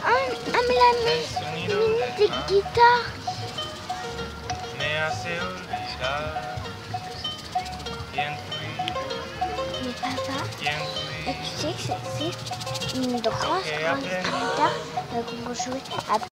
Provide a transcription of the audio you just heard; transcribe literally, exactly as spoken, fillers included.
Ah, ah, mais la minute de guitare. Mais papa, et tu sais que c'est une grosse, grosse guitare qu'on peut jouer.